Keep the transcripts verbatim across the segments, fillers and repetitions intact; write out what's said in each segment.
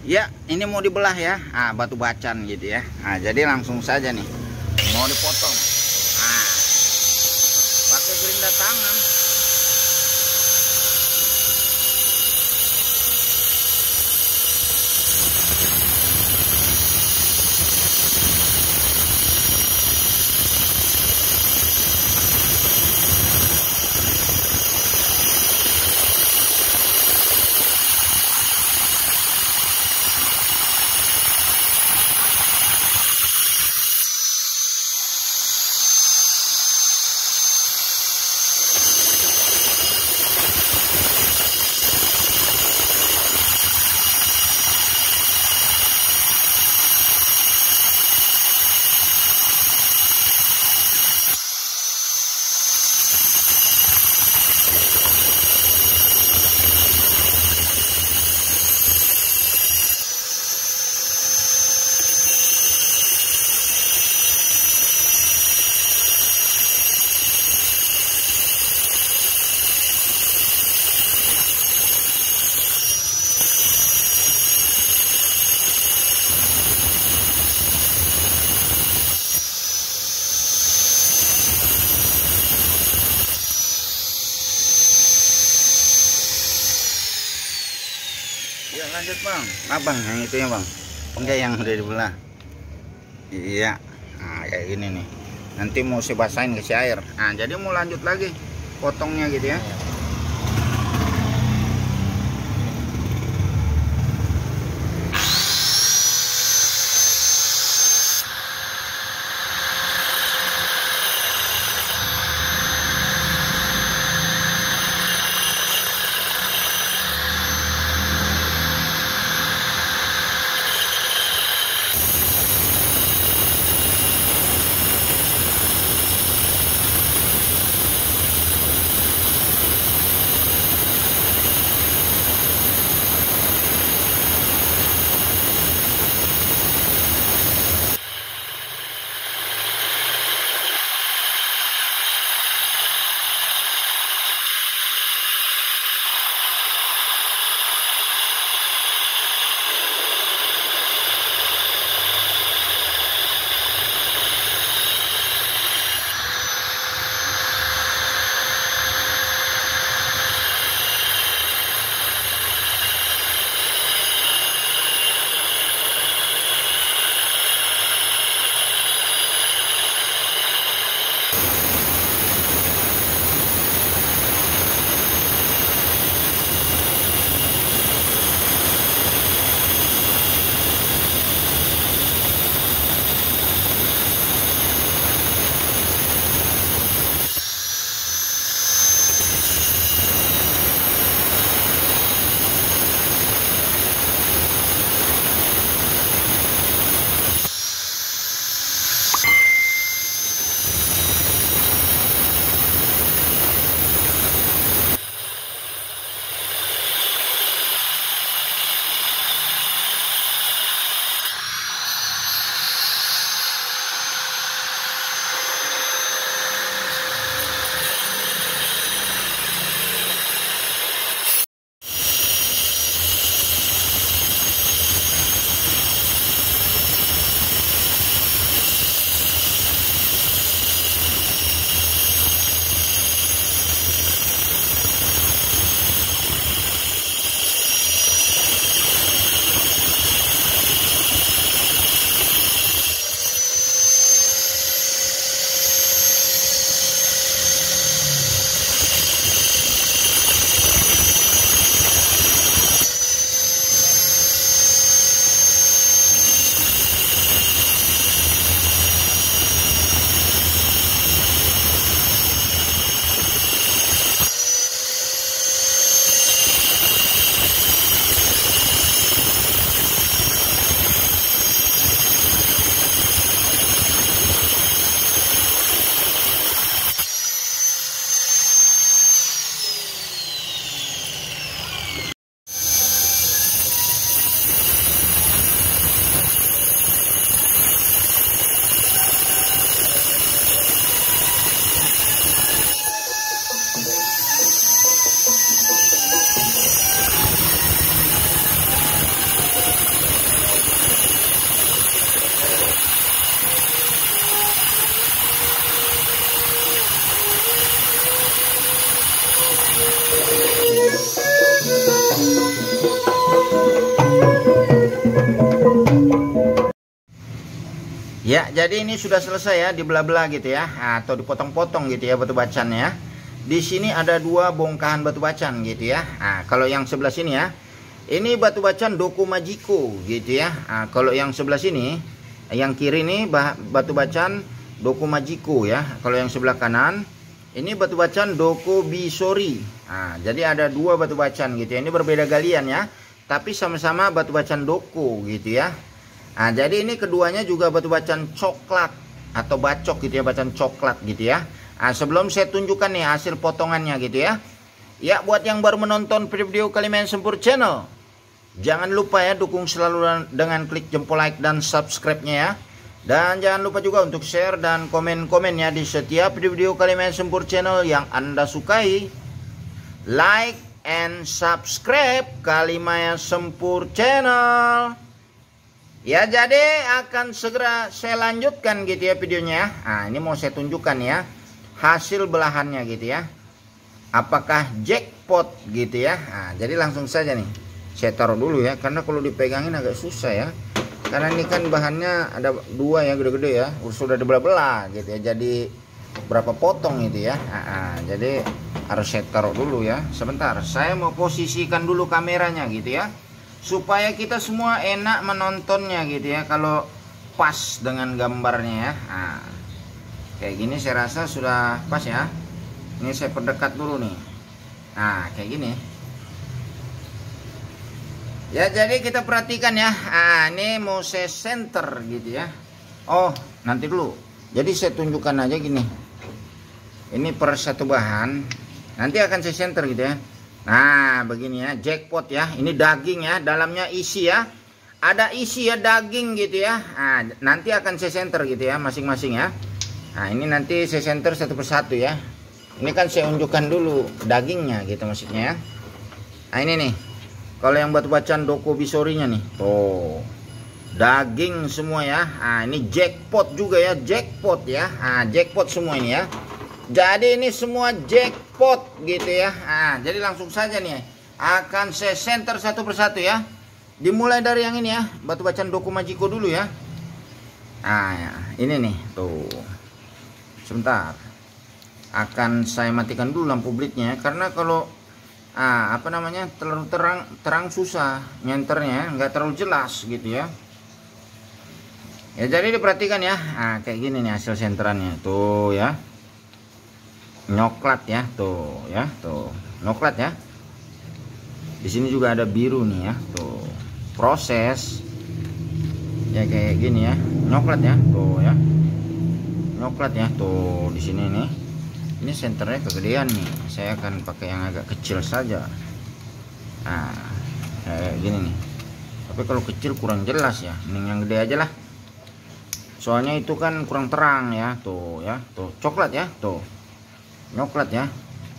Ya, ini mau dibelah ya. Ah, batu bacan gitu ya. Nah, jadi langsung saja nih. Mau dipotong. Ah, pakai gerinda tangan. Ya lanjut bang, abang yang itu ya bang, enggak yang udah dibelah. Iya, nah kayak gini nih. Nanti mau saya basahin kasih air. Nah jadi mau lanjut lagi potongnya gitu ya. jadi ini sudah selesai ya, dibelah-belah gitu ya, atau dipotong-potong gitu ya batu bacannya. Di sini ada dua bongkahan batu bacan gitu ya. Nah, kalau yang sebelah sini ya, ini batu bacan Doko Majiko gitu ya. Nah, kalau yang sebelah sini, yang kiri ini batu bacan Doko Majiko ya. Kalau yang sebelah kanan, ini batu bacan Doko Bisori. Nah, jadi ada dua batu bacan gitu ya. Ini berbeda galian ya, tapi sama-sama batu bacan Doko gitu ya. Nah, jadi ini keduanya juga batu bacan coklat atau bacok gitu ya, bacan coklat gitu ya. Nah, sebelum saya tunjukkan nih hasil potongannya gitu ya. Ya, buat yang baru menonton video Kalimayan Sempur Channel, jangan lupa ya dukung selalu dengan klik jempol like dan subscribe-nya ya. Dan jangan lupa juga untuk share dan komen-komennya di setiap video Kalimayan Sempur Channel yang Anda sukai. Like and subscribe Kalimayan Sempur Channel. Ya, jadi akan segera saya lanjutkan gitu ya videonya. Nah, ini mau saya tunjukkan ya hasil belahannya gitu ya. Apakah jackpot gitu ya. Nah, jadi langsung saja nih saya taruh dulu ya, karena kalau dipegangin agak susah ya. Karena ini kan bahannya ada dua ya, gede-gede ya, sudah dibelah-belah gitu ya. Jadi berapa potong gitu ya. Nah, jadi harus saya taruh dulu ya. Sebentar, saya mau posisikan dulu kameranya gitu ya, supaya kita semua enak menontonnya gitu ya, kalau pas dengan gambarnya ya. Nah, kayak gini saya rasa sudah pas ya. Ini saya perdekat dulu nih. Nah, kayak gini ya. Jadi kita perhatikan ya. Nah, ini mau saya center gitu ya. Oh, nanti dulu. Jadi saya tunjukkan aja gini. Ini per satu bahan, nanti akan saya center gitu ya. Nah, begini ya, jackpot ya. Ini daging ya, dalamnya isi ya. Ada isi ya, daging gitu ya. Nah, nanti akan saya center gitu ya, masing-masing ya. Nah, ini nanti saya center satu persatu ya. Ini kan saya unjukkan dulu dagingnya gitu maksudnya ya. Nah, ini nih. Kalau yang batu bacan Doko Bisorinya nih. Tuh. Daging semua ya. Nah, ini jackpot juga ya, jackpot ya. Nah, jackpot semua ini ya. Jadi ini semua jackpot gitu ya. Nah, jadi langsung saja nih akan saya center satu persatu ya. Dimulai dari yang ini ya, batu bacan Doko Majiko dulu ya. Nah, ya, ini nih tuh. Sebentar, akan saya matikan dulu lampu blitnya karena kalau ah, apa namanya terlalu terang terang susah nyenternya, nggak terlalu jelas gitu ya. Ya, jadi diperhatikan ya. Nah, kayak gini nih hasil senterannya tuh ya. Nyoklat ya, tuh ya, tuh nyoklat ya. Di sini juga ada biru nih ya, tuh proses ya kayak gini ya, nyoklat ya, tuh ya, nyoklat ya, tuh di sini nih. Ini senternya kegedean nih, saya akan pakai yang agak kecil saja. Nah, kayak gini nih. Tapi kalau kecil kurang jelas ya, ini yang gede aja lah. Soalnya itu kan kurang terang ya, tuh ya, tuh coklat ya, tuh. Nyoklat ya.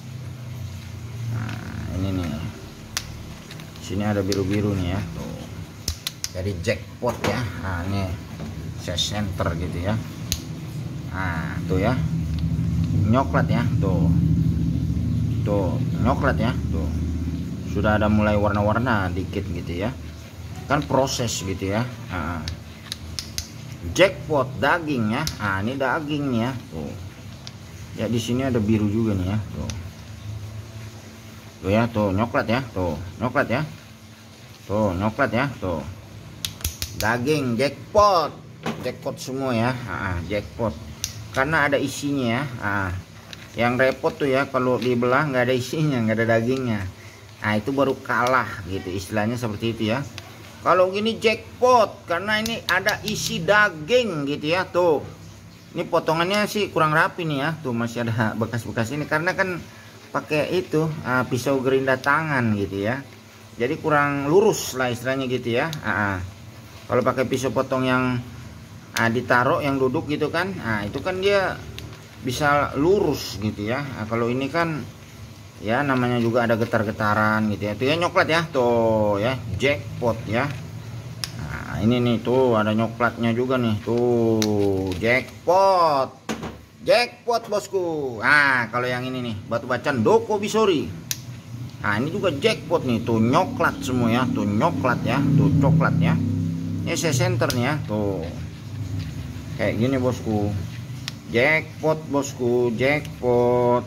Nah, ini nih. Sini ada biru-biru nih ya, tuh. Jadi jackpot ya. Nah, ini saya center gitu ya. Nah, tuh ya. Nyoklat ya, tuh. Tuh, nyoklat ya, tuh. Sudah ada mulai warna-warna dikit gitu ya. Kan proses gitu ya. Nah, jackpot daging ya. Nah, ini daging nih ya, tuh. Ya, di sini ada biru juga nih ya, tuh. Tuh ya, tuh nyoklat ya, tuh nyoklat ya, tuh nyoklat ya, tuh daging jackpot, jackpot semua ya. Ah, jackpot karena ada isinya ya. Ah, yang repot tuh ya kalau dibelah nggak ada isinya, nggak ada dagingnya. Nah, itu baru kalah gitu, istilahnya seperti itu ya. Kalau gini jackpot karena ini ada isi daging gitu ya. Tuh, ini potongannya sih kurang rapi nih ya, tuh masih ada bekas-bekas ini karena kan pakai itu uh, pisau gerinda tangan gitu ya. Jadi kurang lurus lah istilahnya gitu ya. Uh, uh. Kalau pakai pisau potong yang uh, ditaruh yang duduk gitu kan, nah itu kan dia bisa lurus gitu ya. Nah, kalau ini kan ya namanya juga ada getar-getaran gitu ya. Tuh ya nyoklat ya, tuh ya jackpot ya. Nah, ini nih tuh ada nyoklatnya juga nih, tuh jackpot, jackpot bosku. Nah, kalau yang ini nih batu bacan Doko Bisori. Nah, ini juga jackpot nih, tuh nyoklat semua ya, tuh nyoklat ya, tuh coklat ya. Ini saya center nih ya, tuh. Kayak gini bosku. Jackpot bosku, jackpot.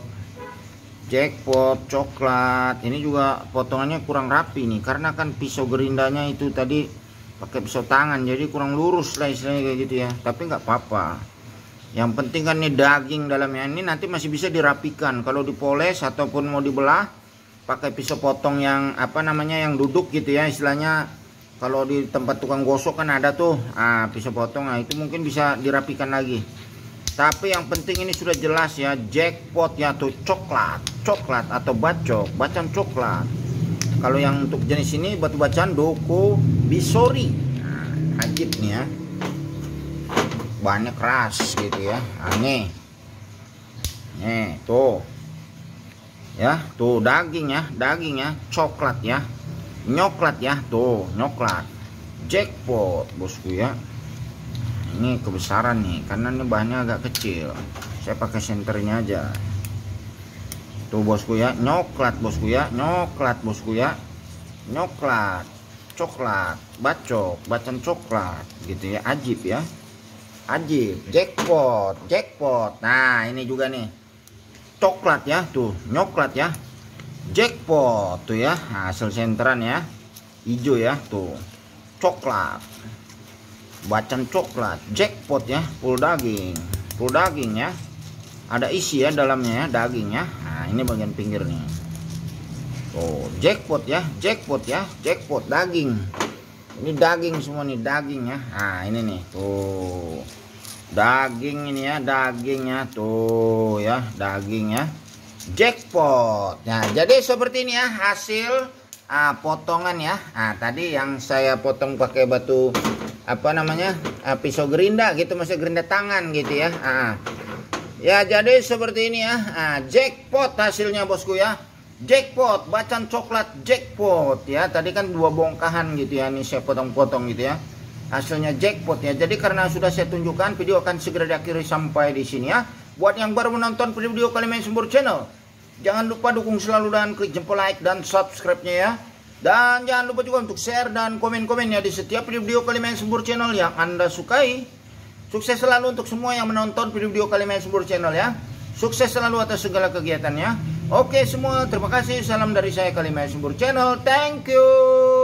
Jackpot coklat. Ini juga potongannya kurang rapi nih, karena kan pisau gerindanya itu tadi pakai pisau tangan, jadi kurang lurus lah istilahnya kayak gitu ya. Tapi nggak apa-apa. Yang penting kan nih daging dalamnya ini nanti masih bisa dirapikan. Kalau dipoles ataupun mau dibelah pakai pisau potong yang apa namanya yang duduk gitu ya istilahnya. Kalau di tempat tukang gosok kan ada tuh, ah pisau potong, nah itu mungkin bisa dirapikan lagi. Tapi yang penting ini sudah jelas ya, jackpot ya tuh, coklat, coklat atau bacok, bacang coklat. Kalau yang untuk jenis ini batu bacaan Doko Bisori. Nah, ajib nih ya. Banyak keras gitu ya. Nah, nih. Nih, tuh. Ya, tuh daging ya, daging ya, coklat ya. Nyoklat ya, tuh, nyoklat. Jackpot, bosku ya. Ini kebesaran nih, karena ini bahannya agak kecil. Saya pakai senternya aja. Tuh bosku ya, nyoklat bosku ya, nyoklat bosku ya. Nyoklat, coklat, bacok, bacang coklat gitu ya, ajib ya. Ajib, jackpot, jackpot. Nah, ini juga nih. Coklat ya, tuh, nyoklat ya. Jackpot tuh ya, hasil senteran ya. Hijau ya, tuh. Coklat. Bacang coklat, jackpot ya, full daging, full daging ya. Ada isi ya dalamnya ya, daging ya. Nah, ini bagian pinggir nih. Oh, jackpot ya, jackpot ya, jackpot daging. Ini daging semua nih, daging ya. Nah, ini nih, tuh. Daging ini ya, dagingnya tuh ya, daging ya. Jackpot. Nah, jadi seperti ini ya hasil ah, potongan ya. Nah, tadi yang saya potong pakai batu apa namanya uh, pisau gerinda gitu, maksudnya gerinda tangan gitu ya. uh. Ya jadi seperti ini ya. uh, jackpot hasilnya bosku ya, jackpot bacang coklat, jackpot ya. Tadi kan dua bongkahan gitu ya, ini saya potong-potong gitu ya, hasilnya jackpot ya. Jadi karena sudah saya tunjukkan, video akan segera diakhiri sampai di sini ya. Buat yang baru menonton video Kalimain Sembur Channel, jangan lupa dukung selalu dan klik jempol like dan subscribe-nya ya. Dan jangan lupa juga untuk share dan komen-komennya di setiap video Kalimain Sembur Channel yang Anda sukai. Sukses selalu untuk semua yang menonton video Kalimain Sembur Channel ya. Sukses selalu atas segala kegiatannya. Oke semua, terima kasih. Salam dari saya Kalimain Sembur Channel. Thank you.